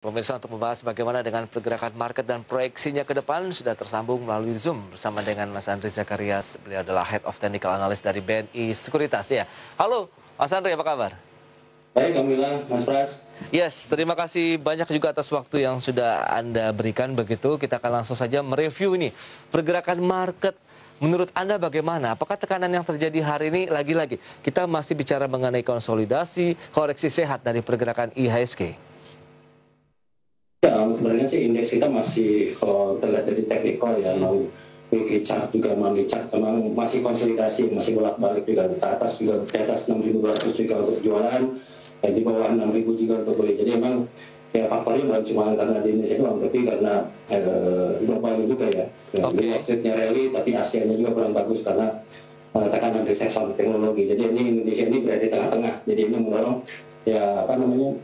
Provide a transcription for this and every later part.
Pemirsa, untuk membahas bagaimana dengan pergerakan market dan proyeksinya ke depan sudah tersambung melalui Zoom bersama dengan Mas Andri Zakarias. Beliau adalah Head of Technical Analyst dari BNI Sekuritas ya. Halo Mas Andri, apa kabar? Baik, Alhamdulillah, Mas Pras. Yes, terima kasih banyak juga atas waktu yang sudah Anda berikan begitu. Kita akan langsung saja mereview ini pergerakan market. Menurut Anda bagaimana? Apakah tekanan yang terjadi hari ini lagi-lagi kita masih bicara mengenai konsolidasi, koreksi sehat dari pergerakan IHSG? Ya, sebenarnya sih indeks kita masih, kalau terlihat dari teknikal ya, weekly chart juga monthly chart memang masih konsolidasi, masih bolak-balik juga ke atas, juga di atas 6.200 juga untuk jualan, di bawah 6.000 juga untuk beli. Jadi memang ya faktornya bukan cuma karena di Indonesia doang, tapi karena globalnya juga ya. Wall Street-nya rally, tapi Asia-nya juga kurang bagus karena tekanan dari sektor teknologi. Jadi ini Indonesia ini berada di tengah-tengah. Jadi ini mendorong ya apa namanya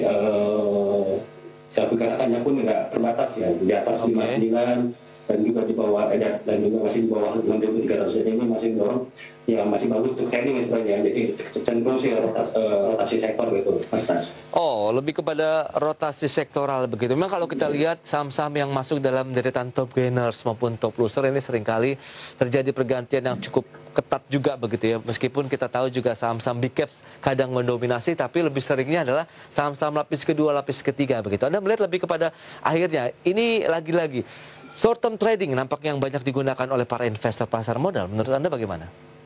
pergerakannya pun nggak terbatas ya, di atas 59 dan juga di bawah dan juga masih di bawah 6.300. Jadi ini masih mendorong ya, masih bagus untuk trading sebenarnya. Jadi cenderung sih rotasi sektor gitu, Mas Pras. Oh, lebih kepada rotasi sektoral begitu. Memang kalau kita lihat saham-saham yang masuk dalam deretan top gainers maupun top loser ini seringkali terjadi pergantian yang cukup ketat juga begitu ya. Meskipun kita tahu juga saham-saham big caps kadang mendominasi, tapi lebih seringnya adalah saham-saham lapis kedua, lapis ketiga begitu. Anda melihat lebih kepada akhirnya ini lagi-lagi short term trading nampak yang banyak digunakan oleh para investor pasar modal. Menurut Anda bagaimana?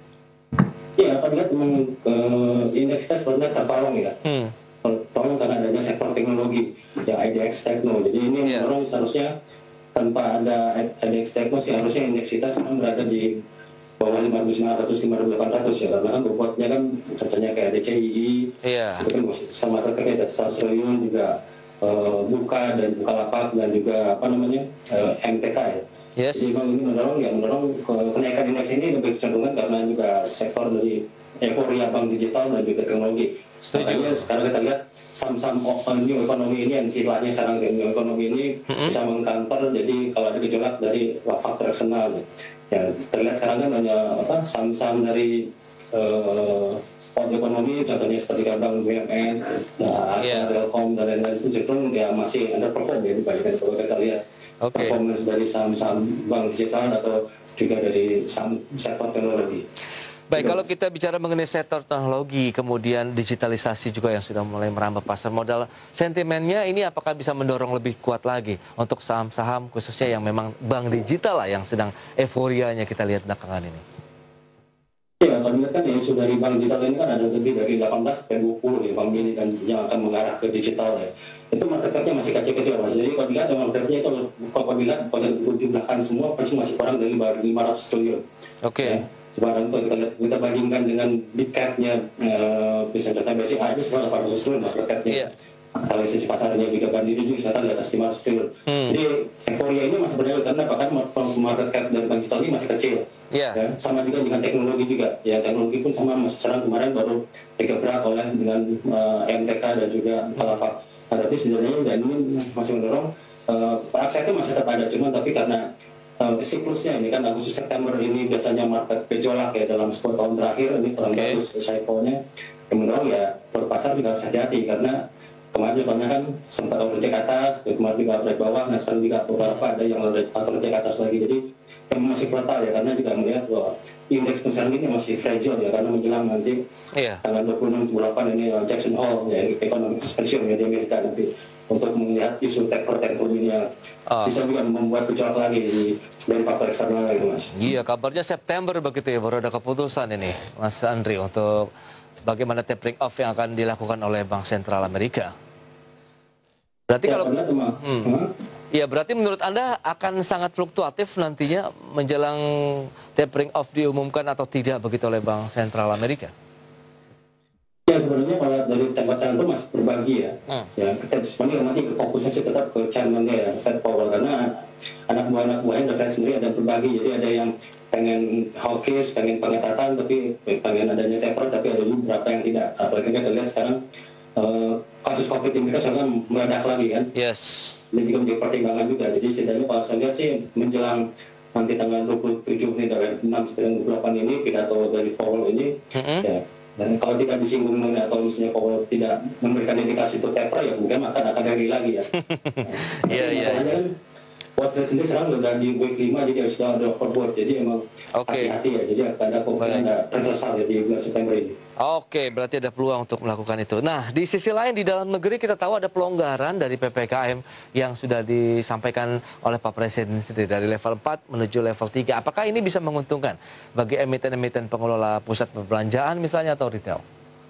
Ya, apa lihat memang indeks kita sebenarnya tertolong ya. Tertolong karena adanya sektor teknologi, ya IDX Tekno. Jadi ini mendorong seharusnya tanpa ada IDX Tekno sih harusnya indeks kita sekarang berada di bawah 5.900, 5.800 ya, karena kan bobotnya kan contohnya kayak DCII, itu kan sama terkait 100 triliun juga, buka dan Bukalapak dan juga apa namanya MTK ya. Jadi memang ini mendorong kenaikan indeks ini lebih kecenderungan karena juga sektor dari euforia bank digital dan juga teknologi. Makanya sekarang kita lihat saham-saham new economy ini yang istilahnya sekarang new economy ini bisa mengcounter, jadi kalau ada gejolak dari faktor eksternal ya, terlihat sekarang kan hanya saham-saham dari spot ekonomi, contohnya seperti Bank BUMN, Astra, Telkom dan lain-lain itu cenderung ya masih underperform ya dibandingkan kalau kita lihat performance dari saham-saham bank digital atau juga dari saham sektor teknologi. Baik, kalau kita bicara mengenai sektor teknologi, kemudian digitalisasi juga yang sudah mulai merambah pasar modal, sentimennya ini apakah bisa mendorong lebih kuat lagi untuk saham-saham khususnya yang memang bank digital lah yang sedang euforianya kita lihat belakangan ini? Ya, kalau kan yang sudah dari bank digital ini kan ada lebih dari 18 sampai 20 ya bank ini dan yang akan mengarah ke digital ya. Itu market cap-nya masih kecil-kecil Mas. Jadi kalau dilihat market cap-nya itu kalau dilihat kalau dijumlahkan semua pasti masih kurang dari 500 triliun. Ya. Sekarang kalau kita bandingkan dengan big cap-nya bisa contohnya BCA aja sekarang 800 triliun market cap-nya. Kalau sisi pasarnya juga bandingnya juga sekarang di atas 500 triliun. Jadi euforia ini masih berjalan karena bahkan market cap dari bank digital ini masih kecil. Ya, sama juga dengan teknologi juga. Ya, teknologi pun sama sekarang kemarin baru digebrak oleh dengan MTK dan juga Bukalapak. Nah, tapi sebenarnya dan ini masih mendorong upside-nya masih tetap ada, cuma tapi karena siklusnya ini kan Agustus September ini biasanya market gejolak ya dalam 10 tahun terakhir, ini kurang bagus cycle-nya, yang mendorong ya pasar juga harus hati-hati karena kemarin contohnya kan sempat overcheck atas, kemarin juga break bawah, nah sekarang juga beberapa ada yang overcheck atas lagi, jadi yang masih volatile ya karena juga melihat bahwa indeks sekarang ini masih fragile ya karena menjelang nanti tanggal 26-28 ini Jackson Hole ya economic expansion ya di Amerika nanti untuk melihat isu taper ini yang bisa juga membuat gejolak lagi dari faktor eksternal itu Mas. Iya, kabarnya September begitu ya baru ada keputusan ini Mas Andri untuk bagaimana tapering off yang akan dilakukan oleh Bank Sentral Amerika. Berarti ya, kalau berarti menurut Anda akan sangat fluktuatif nantinya menjelang tapering off diumumkan atau tidak begitu oleh Bank Sentral Amerika? Ya sebenarnya kalau dari tempat-tempat itu masih berbagi ya. Ya kita sebenarnya nanti fokusnya sih tetap ke chairman-nya ya, Fed Powell, karena anak buahnya The Fed sendiri ada berbagi. Jadi ada yang pengen hawkish, pengen pengetatan, tapi pengen adanya taper, tapi ada juga beberapa yang tidak. Apalagi kita lihat sekarang kasus COVID ini kita sekarang meledak lagi kan. Ini juga menjadi pertimbangan juga. Jadi setidaknya kalau saya lihat sih menjelang nanti tanggal 27 nih dari 6 sampai 28 ini pidato dari Powell ini ya Dan kalau tidak disinggung atau misalnya kalau tidak memberikan indikasi untuk taper ya mungkin akan rally lagi ya. Masalahnya kan Wall Street sendiri sekarang udah di wave 5 jadi sudah ada overbought, jadi emang hati-hati ya, jadi akan ada kemungkinan ada reversal ya di bulan September ini. Oke, berarti ada peluang untuk melakukan itu. Nah, di sisi lain di dalam negeri kita tahu ada pelonggaran dari PPKM yang sudah disampaikan oleh Pak Presiden sendiri dari level 4 menuju level 3. Apakah ini bisa menguntungkan bagi emiten-emiten pengelola pusat perbelanjaan misalnya atau retail?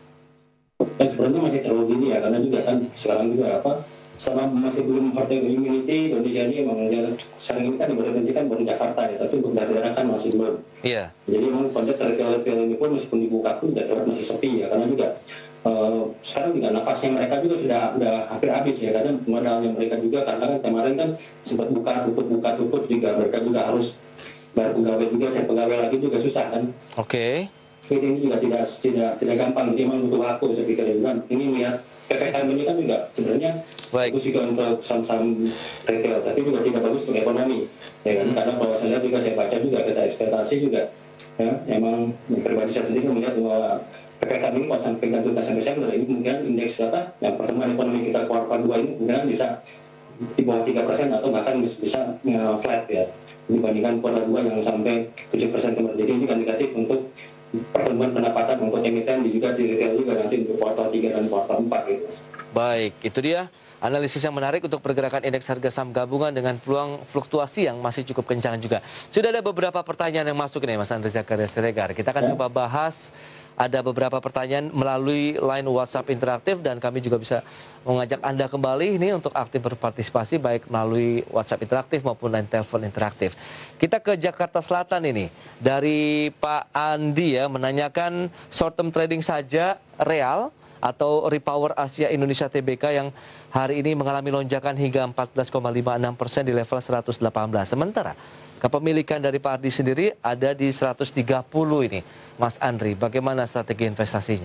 Ya sebenarnya masih terlalu dini ya, karena juga kan sekarang juga sama masih belum herd immunity. Indonesia ini memang sering kan diberhentikan baru Jakarta ya, tapi untuk daerah kan masih belum. Iya. Jadi memang pada retail ini pun meskipun dibuka pun tetap masih sepi ya, karena juga sekarang juga napasnya mereka juga sudah hampir habis ya, karena modalnya mereka juga karena kan kemarin kan sempat buka tutup juga, mereka juga harus bayar pegawai juga, cek pegawai lagi juga susah kan. Oke. Ini juga tidak gampang, ini memang butuh waktu saya pikir. Dan ini lihat PPKM ini kan juga sebenarnya bagus juga untuk saham-saham retail, tapi juga tidak bagus untuk ekonomi, ya kan? Karena kalau saya lihat juga, saya baca juga kita ekspektasi juga, ya, emang pribadi saya sendiri melihat bahwa PPKM ini kalau sampai tuntas sampai Desember ini mungkin indeks yang pertumbuhan ekonomi kita kuartal 2 ini mungkin bisa di bawah 3% atau bahkan bisa flat ya, dibandingkan kuartal 2 yang sampai 7% kemarin. Jadi ini kan negatif untuk pertumbuhan pendapatan untuk emiten juga di retail juga nanti untuk kuartal 3 dan kuartal 4 gitu. Baik, itu dia analisis yang menarik untuk pergerakan indeks harga saham gabungan dengan peluang fluktuasi yang masih cukup kencang juga. Sudah ada beberapa pertanyaan yang masuk ini Mas Andri Zakaria Siregar. Kita akan coba bahas. Ada beberapa pertanyaan melalui line WhatsApp interaktif dan kami juga bisa mengajak Anda kembali ini untuk aktif berpartisipasi baik melalui WhatsApp interaktif maupun line telepon interaktif. Kita ke Jakarta Selatan ini. Dari Pak Andi ya menanyakan short term trading saja real atau Repower Asia Indonesia Tbk yang hari ini mengalami lonjakan hingga 14,56% di level 118. Sementara kepemilikan dari Pak Ardi sendiri ada di 130 ini. Mas Andri, bagaimana strategi investasinya?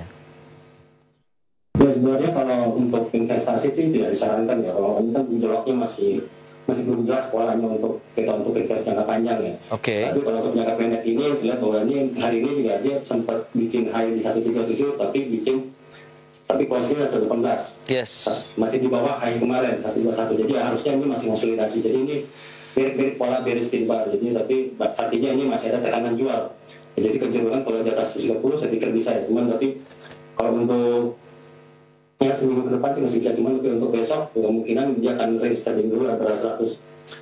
Ya sebenarnya kalau untuk investasi itu tidak disarankan ya. Kalau ini kan gejolaknya masih belum jelas polanya untuk investasi jangka panjang ya. Oke. Tapi kalau untuk jangka pendek ini terlihat bahwa ini hari ini juga dia sempat bikin high di 137 tapi posisinya 118. Yes. Masih di bawah high kemarin 121. Jadi harusnya ini masih konsolidasi. Jadi ini mirip-mirip pola bearish pin bar. Jadi tapi artinya ini masih ada tekanan jual. Ya, jadi kecenderungan kalau di atas 30 saya pikir bisa ya. Cuman tapi kalau untuk ya seminggu ke depan sih masih bisa. Cuman untuk besok kemungkinan dia akan range trading dulu antara 110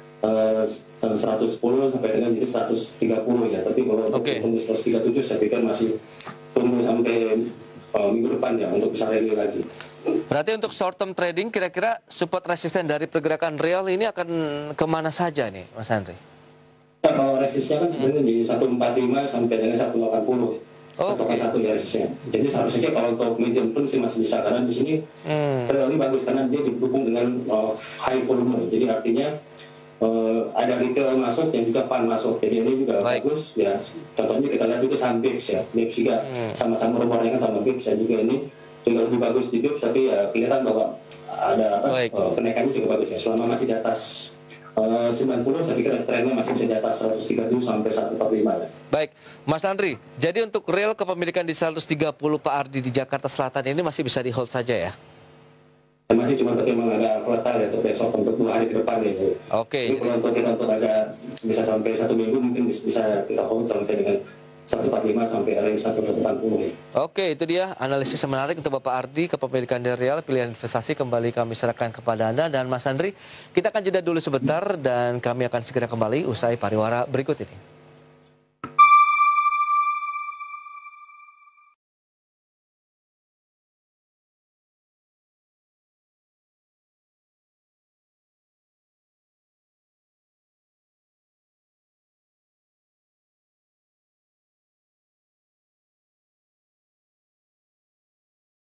sampai dengan 130 ya. Tapi kalau untuk tembus 137 saya pikir masih tunggu sampai minggu depan ya untuk bisa rally lagi. Berarti untuk short term trading kira-kira support resisten dari pergerakan real ini akan kemana saja nih Mas Andri? Ya, kalau resistnya kan sebenarnya di 145 sampai dengan 180. Satu kali satu ya resistnya. Jadi seharusnya kalau untuk medium pun sih masih bisa, karena di sini real ini bagus karena dia didukung dengan high volume. Jadi artinya ada retail masuk dan juga fund masuk. Jadi ini juga bagus ya. Contohnya kita lihat juga saham BIPS ya. BIPS juga sama-sama rumornya kan sama BIPS ya, juga ini juga lebih bagus di BIPS, tapi ya kelihatan bahwa ada kenaikannya juga bagus ya. Selama masih di atas 90, saya pikir trennya masih bisa di atas 137 sampai 145 ya. Baik, Mas Andri, jadi untuk real kepemilikan di 130 Pak Ardi di Jakarta Selatan ini masih bisa di hold saja ya? Masih cuma tapi memang agak volatile ya untuk besok, untuk 2 hari ke depan gitu. Oke. Jadi kalau untuk kita agak bisa sampai 1 minggu mungkin bisa kita hold sampai dengan 145 sampai range 180 ya. Oke, itu dia analisis yang menarik untuk Bapak Ardi, kepemilikan dari real, pilihan investasi kembali kami serahkan kepada Anda. Dan Mas Andri, kita akan jeda dulu sebentar dan kami akan segera kembali usai pariwara berikut ini.